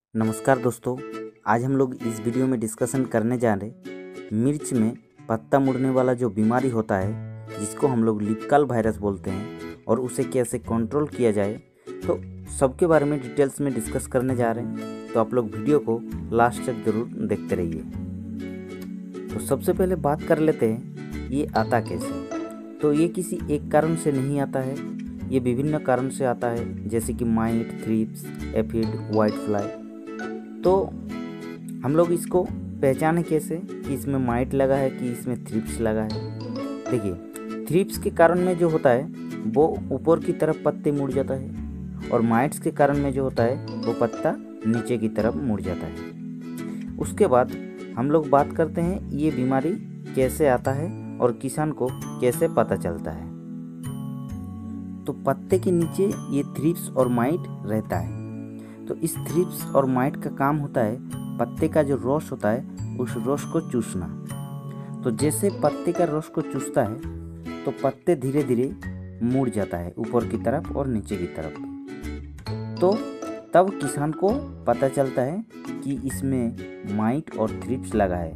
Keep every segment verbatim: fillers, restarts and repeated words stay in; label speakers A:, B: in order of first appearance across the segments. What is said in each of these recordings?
A: नमस्कार दोस्तों, आज हम लोग इस वीडियो में डिस्कशन करने जा रहे मिर्च में पत्ता मुड़ने वाला जो बीमारी होता है जिसको हम लोग लिप्काल वायरस बोलते हैं और उसे कैसे कंट्रोल किया जाए, तो सबके बारे में डिटेल्स में डिस्कस करने जा रहे हैं। तो आप लोग वीडियो को लास्ट तक ज़रूर देखते रहिए। तो सबसे पहले बात कर लेते हैं ये आता कैसे। तो ये किसी एक कारण से नहीं आता है, ये विभिन्न कारण से आता है, जैसे कि mite, thrips, aphid, white fly. तो हम लोग इसको पहचाने कैसे कि इसमें माइट लगा है कि इसमें थ्रिप्स लगा है। देखिए, थ्रिप्स के कारण में जो होता है वो ऊपर की तरफ पत्ते मुड़ जाता है और माइट्स के कारण में जो होता है वो पत्ता नीचे की तरफ मुड़ जाता है। उसके बाद हम लोग बात करते हैं ये बीमारी कैसे आता है और किसान को कैसे पता चलता है। तो पत्ते के नीचे ये थ्रिप्स और माइट रहता है। तो इस थ्रिप्स और माइट का काम होता है पत्ते का जो रस होता है उस रस को चूसना। तो जैसे पत्ते का रस को चूसता है तो पत्ते धीरे धीरे मुड़ जाता है ऊपर की तरफ और नीचे की तरफ। तो तब किसान को पता चलता है कि इसमें माइट और थ्रिप्स लगा है।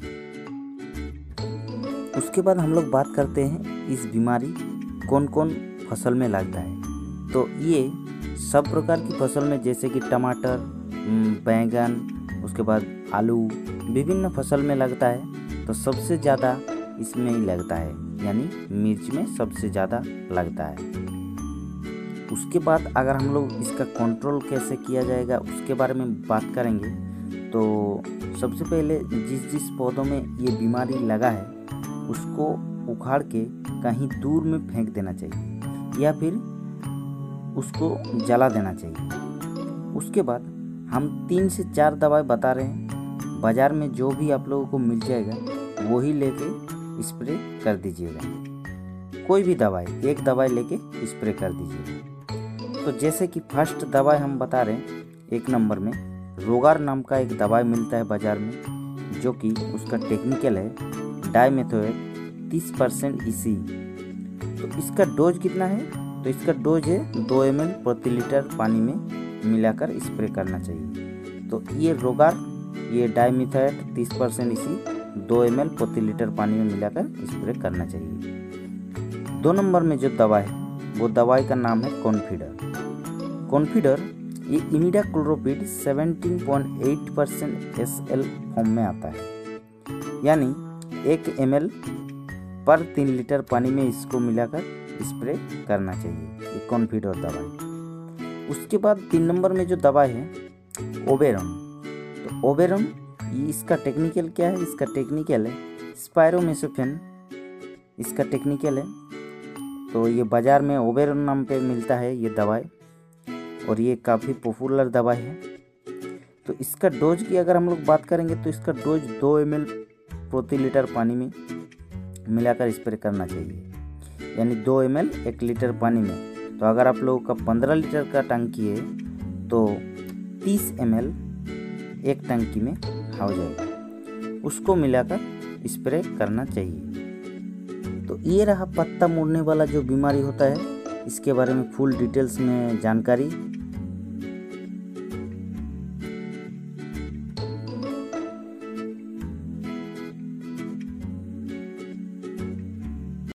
A: उसके बाद हम लोग बात करते हैं इस बीमारी कौन कौन फसल में लगता है। तो ये सब प्रकार की फसल में, जैसे कि टमाटर, बैंगन, उसके बाद आलू, विभिन्न फसल में लगता है। तो सबसे ज़्यादा इसमें ही लगता है, यानी मिर्च में सबसे ज़्यादा लगता है। उसके बाद अगर हम लोग इसका कंट्रोल कैसे किया जाएगा उसके बारे में बात करेंगे। तो सबसे पहले जिस जिस पौधों में ये बीमारी लगा है उसको उखाड़ के कहीं दूर में फेंक देना चाहिए या फिर उसको जला देना चाहिए। उसके बाद हम तीन से चार दवाई बता रहे हैं, बाज़ार में जो भी आप लोगों को मिल जाएगा वही लेके स्प्रे कर दीजिएगा। कोई भी दवाई, एक दवाई लेके स्प्रे कर दीजिएगा। तो जैसे कि फर्स्ट दवाई हम बता रहे हैं, एक नंबर में रोगार नाम का एक दवाई मिलता है बाज़ार में, जो कि उसका टेक्निकल है डाइमेथोएट तीस परसेंट ई सी। तो इसका डोज कितना है? तो इसका डोज है दो एम एल प्रति लीटर पानी में मिलाकर स्प्रे करना चाहिए। तो ये रोगार, ये डाइमेथोएट तीस परसेंट इसी दो एम एल प्रति लीटर पानी में मिलाकर स्प्रे करना चाहिए। दो नंबर में जो दवा है वो दवाई का नाम है कॉन्फिडर। कॉन्फिडर ये इमिडाक्लोप्रिड सत्रह पॉइंट आठ परसेंट एस एल फॉर्म में आता है, यानी एक एम एल पर तीन लीटर पानी में इसको मिलाकर स्प्रे करना चाहिए, ये कॉन्फिडर दवाई। उसके बाद तीन नंबर में जो दवाई है ओबेरॉन। तो ओबेरॉन ये इसका टेक्निकल क्या है? इसका टेक्निकल है स्पायरोमेसोफेन, इसका टेक्निकल है। तो ये बाज़ार में ओबेरॉन नाम पे मिलता है ये दवाई और ये काफ़ी पॉपुलर दवाई है। तो इसका डोज की अगर हम लोग बात करेंगे तो इसका डोज दो एम एल प्रति लीटर पानी में मिलाकर स्प्रे करना चाहिए, यानी दो एम एल एक लीटर पानी में। तो अगर आप लोगों का पंद्रह लीटर का टंकी है तो तीस एम एल एक टंकी में हो जाएगा, उसको मिलाकर स्प्रे करना चाहिए। तो ये रहा पत्ता मुड़ने वाला जो बीमारी होता है, इसके बारे में फुल डिटेल्स में जानकारी